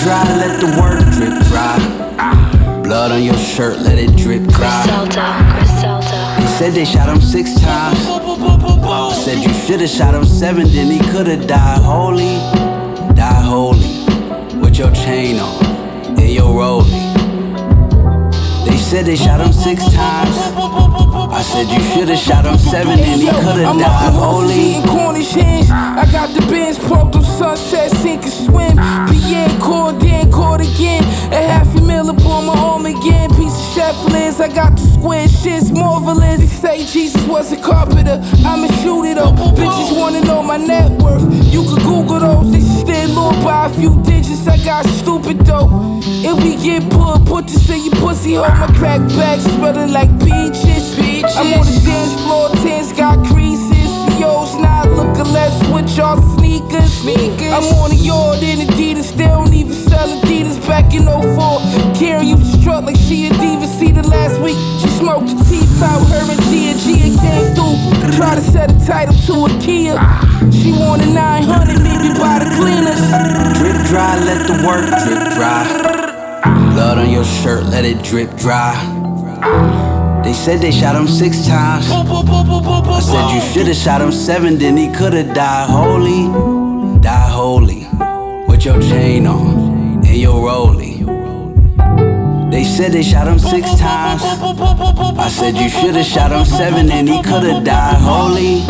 dry, let the work drip dry. Blood on your shirt, let it drip dry. They said they shot him 6 times. I said you should've shot him 7, then he could've died holy. Die holy, with your chain on, and your rollie. They said they shot him 6 times. I said you should've shot him 7, and he could've died holy. I got the Benz parked on Sunset, sink and swim. Pierre caught, then caught again. $500,000 upon my arm again. Piece of chef Liz, I got the square shit's marvelous. They say Jesus was a carpenter, I'ma shoot it up. Bitches wanna know my net worth, you can Google those. They still low by a few digits, I got stupid though. If we get put this in your pussy hole. My crack back smelling like peaches. I'm on the dance floor, tents got creases. Yo's not looking less with y'all sneakers. I'm on the yard in Adidas, they don't even sell Adidas back in 04. Karen used to strut like she a diva. See the last week, she smoked the teeth out. Her and Gia came through, try to set a title to a Kia. She wanted 900, maybe by the cleaners. Drip dry, let the work drip dry. Blood on your shirt, let it drip dry. They said they shot him 6 times. I said you should've shot him 7, then he could've died holy. Die holy, with your chain on, and your rollie. They said they shot him 6 times. I said you should've shot him 7, and he could've died holy.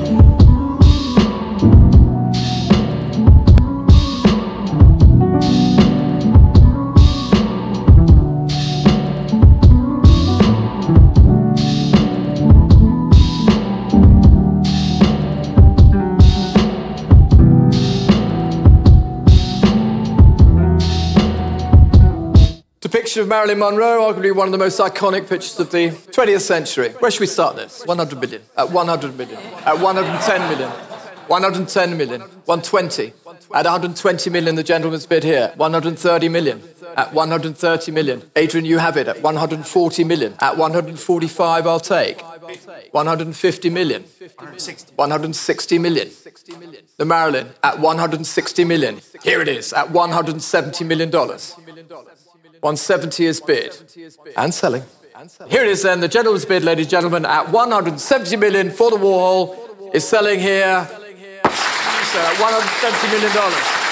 Picture of Marilyn Monroe, arguably one of the most iconic pictures of the 20th century. Where should we start this? 100 million, at 100 million, at 110 million, 110 million, 120, at 120 million, the gentleman's bid here, 130 million, at 130 million. Adrian, you have it, at 140 million, at 145 I'll take, 150 million, 160 million. The Marilyn, at 160 million. Here it is, at $170 million. 170 is bid and selling. Here it is then, the gentleman's bid, ladies and gentlemen, at 170 million for the Warhol is selling here. At $170 million.